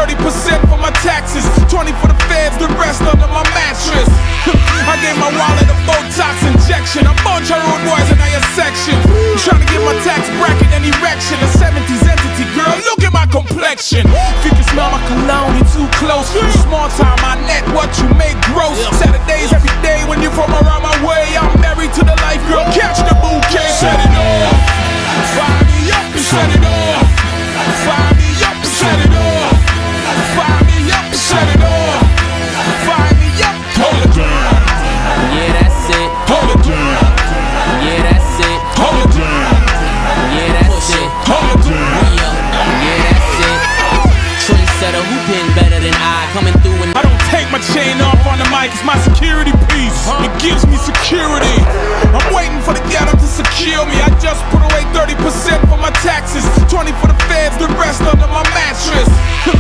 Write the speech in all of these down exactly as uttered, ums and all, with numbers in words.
thirty percent for my taxes, twenty for the feds, the rest under my mattress. I gave my wallet a Botox injection. I'm bunch of rude boys in your section. Trying to get my tax bracket and erection. A seventies entity, girl, look at my complexion. If you can smell my cologne, you too close. You small time, I net what you make gross. Saturdays every day when you from around my way. I'm married to the life, girl, catch the bouquet. Set it off, fire me up and set it off. Fire me up and set it off. Fire me up and set it off. Fire me up, hold it down. Yeah, that's it. Hold it down. Yeah, that's it. Hold it down. Yeah, that's it. Hold it down. We up. Yeah, that's it. Trendsetter, who been better than I? Coming through and I don't take my chain off on the mic, it's my security piece. It gives me security. I'm waiting for the ghetto to secure me. I just put away thirty percent for my taxes, twenty for the feds, the rest under my mattress.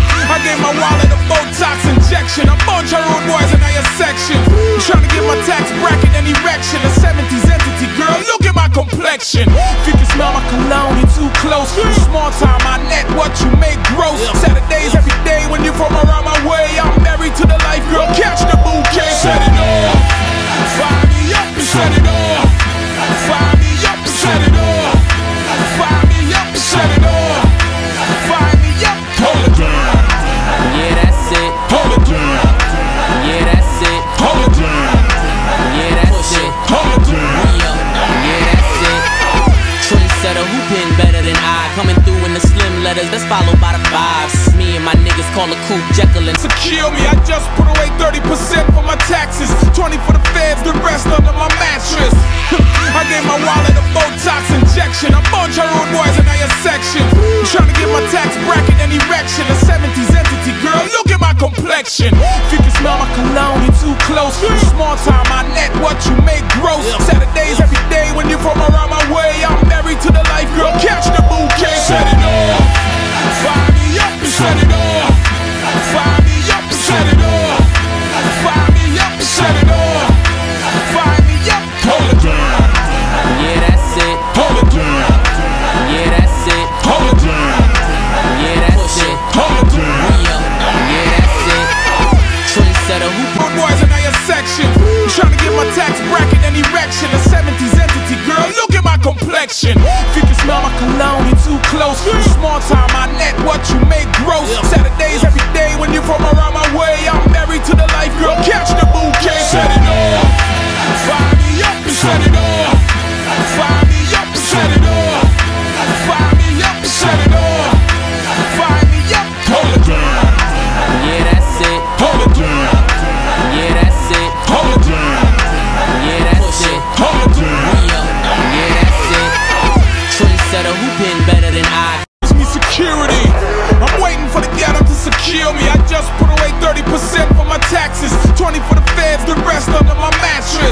I gave my wallet a Botox injection. I'm bunch of rude boys in your section. Trying to get my tax bracket and erection. A seventies entity, girl, look at my complexion. If you can smell my cologne, you too close. You small time, I net what you make gross. Saturdays every day when you from around my way. I'm married to the life, girl, catch the bouquet. Set it off, fire me up and set it off. Fire me up and set it off. Fire me up and set it off. Fire me up, hold it down. yeah, that's it. Hold it down. Yeah, that's it. Hold it down. Yeah, that's it. Hold it down. We up. Yeah, that's it. Trendsetter, who been better than I? Coming through in the slim letters, that's followed by the fives. Me and my niggas call it Coupe Jekyll and Secure me, I just put away thirty percent for my taxes, twenty for the feds, the rest under my mattress. I gave my wallet a Botox injection. I'm bunch of rude boys in your section. Trying to get my tax bracket and erection. A seventies entity, girl, look at my complexion. If you can smell my cologne, you too close. You small time, I net what you make gross. Saturdays every day when you from around my way. I'm married to the life, girl, catch the bouquet. Set it off, fire me up and set it off. Fire me up and set it off. Fire me up and set it off. Fire me up, hold it down. yeah, that's it. Hold it down. Yeah, that's it. Hold it down. Yeah, that's it. Hold it down. We up. Yeah, that's it. Trendsetter, who Rude boys in your section. Trying to get my tax bracket and erection. A seventies entity, girl, look at my complexion. If you can smell my cologne, you too close. You small time, I net what you make gross. Saturdays every day when you from around my way. I'm married to the life, girl, catch the bouquet. Set it off, fire me up and set it off. Fire me up and set it off. Fire me up and set it off. Fire me up, hold it down. yeah, that's it. Hold it down. Yeah, that's it. Hold it down. Yeah, that's it. Hold it down. We up. Yeah, that's it. Trendsetter, who been better than I? Gives me security. I'm waiting for the ghetto to secure me. I just put away thirty percent for my taxes, twenty for the feds, the rest under my mattress.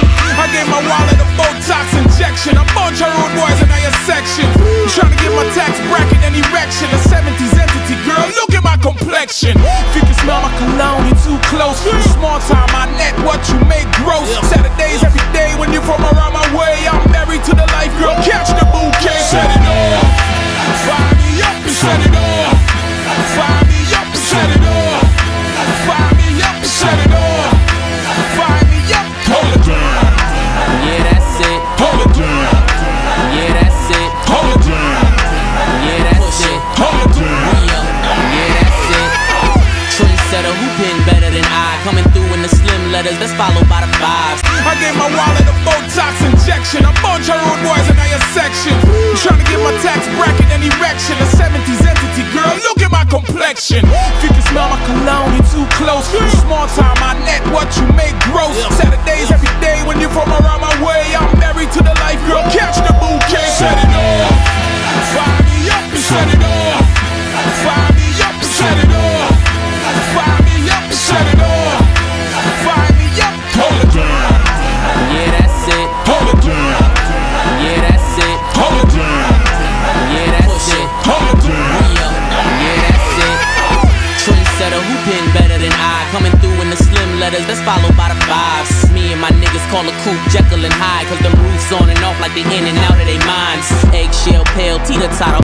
I gave my wallet a Botox injection. I'm bunch of rude boys in your section. Trying to get my tax bracket and erection. A seventies entity, girl, look at my complexion. If you can smell my cologne, you too close. You small time, I net what you make gross. Saturdays every day when you from around my way. I'm married to the life, girl, catch the bouquet. Set it off, fire me up and set it off. Fire me up and set it off. Fire me up and set it off. Fire me up, hold it down. Yeah, that's it. Hold it down. Yeah, that's it. Hold it down. Yeah, that's it. Hold it down. We up. Yeah, that's it. Trendsetter, who been better than I? Coming through in the slim letters, that's followed by the fives. I gave my wallet a Botox injection. I'm bunch of rude boys in your section. Trying to get my tax bracket and erection. A seventies entity, girl, look at my complexion. If you can smell my cologne, you too close. You small time, I net what you make gross. Saturdays every day when you from around my way. I'm married to the life, girl, catch the bouquet. Set it off, fire me up and set it off. Fire me up and set it off. Fire me up and set it off. Fire me up, hold it down. Yeah, that's it. Hold it down. Yeah, that's it. Hold it down. Yeah, that's it. Hold it down. We up. Yeah, that's it. Trendsetter, who been better than I? Coming through in the slim letters, that's followed by the fives. Me and my niggas call it Coupe Jekyll and Hyde, cause them roofs on and off like they in and out of their minds. Eggshell, pale, teeter-totter.